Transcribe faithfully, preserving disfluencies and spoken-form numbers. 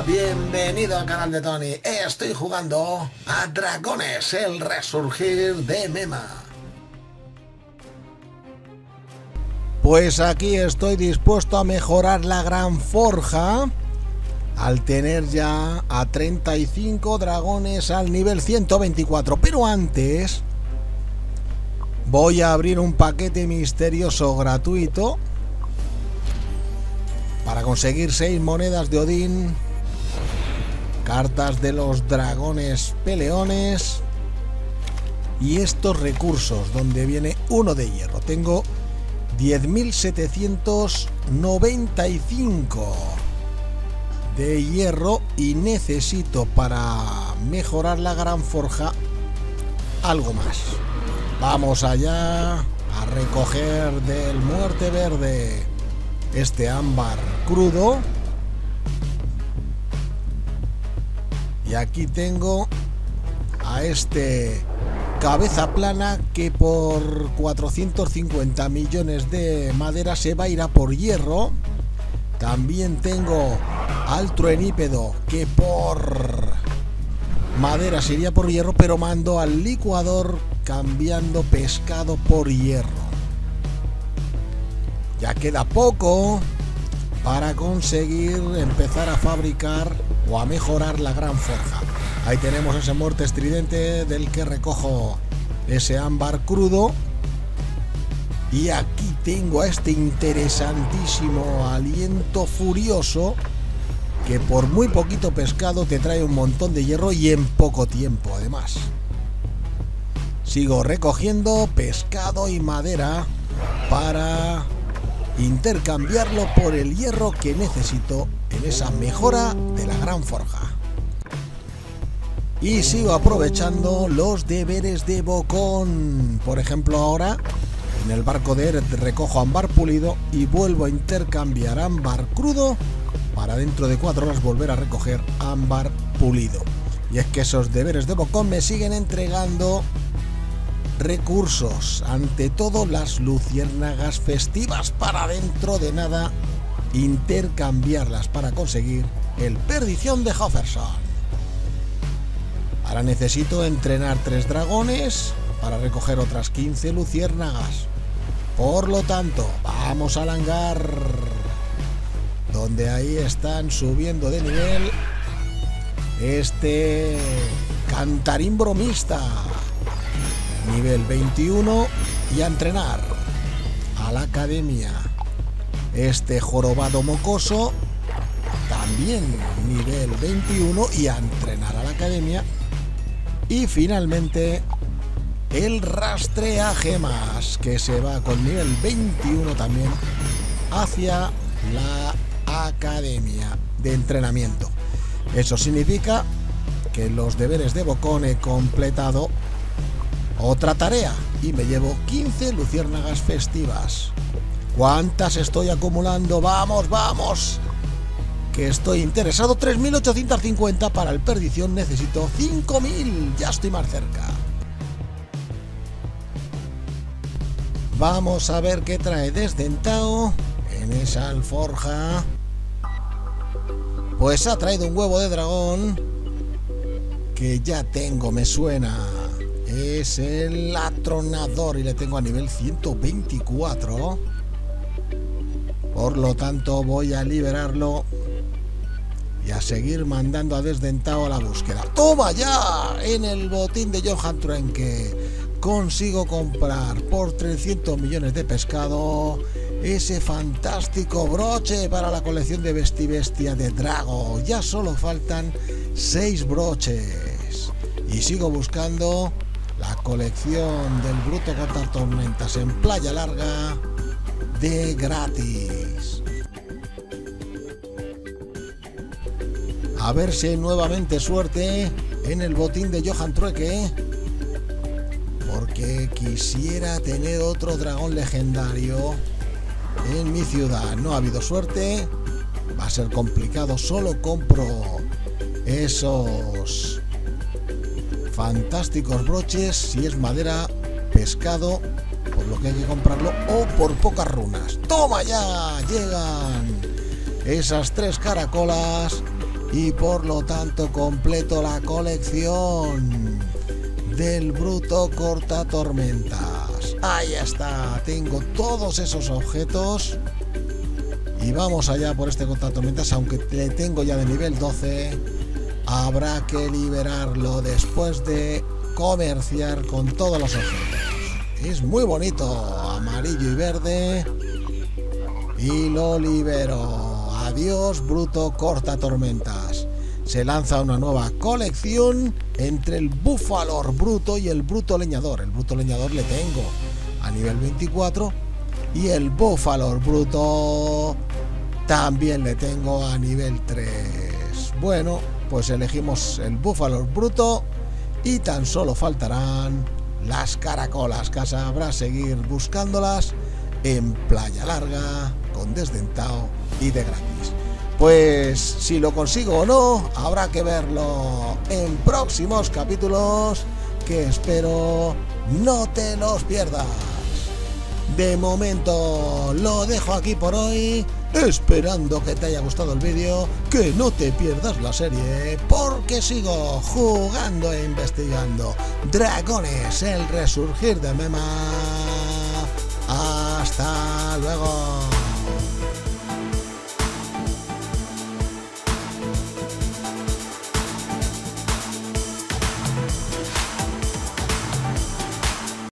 bienvenido al canal de Tony. Estoy jugando a Dragones, el resurgir de Mema. Pues aquí estoy dispuesto a mejorar la gran forja al tener ya a treinta y cinco dragones al nivel ciento veinticuatro. Pero antes voy a abrir un paquete misterioso gratuito para conseguir seis monedas de Odín, cartas de los dragones peleones y estos recursos, donde viene uno de hierro. Tengo diez mil setecientos noventa y cinco de hierro y necesito para mejorar la gran forja algo más. Vamos allá a recoger del muerte verde este ámbar crudo. Y aquí tengo a este cabeza plana que por cuatrocientos cincuenta millones de madera se va a ir a por hierro. También tengo al truenípedo que por madera se iría por hierro, pero mando al licuador cambiando pescado por hierro. Ya queda poco para conseguir empezar a fabricar o a mejorar la gran forja. Ahí tenemos ese muerte estridente del que recojo ese ámbar crudo. Y aquí tengo a este interesantísimo aliento furioso que por muy poquito pescado te trae un montón de hierro y en poco tiempo además. Sigo recogiendo pescado y madera para intercambiarlo por el hierro que necesito en esa mejora de la gran forja. Y sigo aprovechando los deberes de Bocón. Por ejemplo, ahora en el barco de Eret recojo ámbar pulido y vuelvo a intercambiar ámbar crudo para dentro de cuatro horas volver a recoger ámbar pulido. Y es que esos deberes de Bocón me siguen entregando recursos, ante todo las luciérnagas festivas, para dentro de nada intercambiarlas para conseguir el perdición de Jefferson. Ahora necesito entrenar tres dragones para recoger otras quince luciérnagas. Por lo tanto, vamos al hangar, donde ahí están subiendo de nivel este cantarín bromista, nivel veintiuno, y a entrenar a la academia. Este jorobado mocoso, también nivel veintiuno, y a entrenar a la academia. Y finalmente el rastrea gemas, que se va con nivel veintiuno también hacia la academia de entrenamiento. Eso significa que los deberes de Bocón he completado otra tarea y me llevo quince luciérnagas festivas. ¿Cuántas estoy acumulando? ¡Vamos, vamos! Que estoy interesado. Tres mil ochocientos cincuenta para el perdición. Necesito cinco mil. Ya estoy más cerca. Vamos a ver qué trae desdentado en esa alforja. Pues ha traído un huevo de dragón que ya tengo, me suena. Es el atronador y le tengo a nivel ciento veinticuatro. Por lo tanto voy a liberarlo y a seguir mandando a desdentado a la búsqueda. ¡Toma ya! En el botín de Johan Truenque consigo comprar por trescientos millones de pescado ese fantástico broche para la colección de Vestivestia de Drago. Ya solo faltan seis broches. Y sigo buscando la colección del Bruto Cortar Tormentas en Playa Larga de gratis. A ver si hay nuevamente suerte en el botín de Johan Truenque, porque quisiera tener otro dragón legendario en mi ciudad. No ha habido suerte, va a ser complicado. Solo compro esos fantásticos broches si es madera, pescado, por lo que hay que comprarlo, o por pocas runas. ¡Toma ya! Llegan esas tres caracolas y por lo tanto completo la colección del bruto cortatormentas. Ahí está, tengo todos esos objetos y vamos allá por este cortatormentas. Aunque le tengo ya de nivel doce, habrá que liberarlo después de comerciar con todos los objetos. Es muy bonito, amarillo y verde, y lo libero. Adiós, bruto cortatormentas. Se lanza una nueva colección entre el búfalo bruto y el bruto leñador. El bruto leñador le tengo a nivel veinticuatro y el búfalo bruto también le tengo a nivel tres. Bueno, pues elegimos el búfalo bruto y tan solo faltarán las caracolas, que sabrá seguir buscándolas en Playa Larga con desdentado y de gratis. Pues si lo consigo o no, habrá que verlo en próximos capítulos, que espero no te los pierdas. De momento lo dejo aquí por hoy, esperando que te haya gustado el vídeo, que no te pierdas la serie, porque sigo jugando e investigando Dragones, el resurgir de Mema. Hasta luego.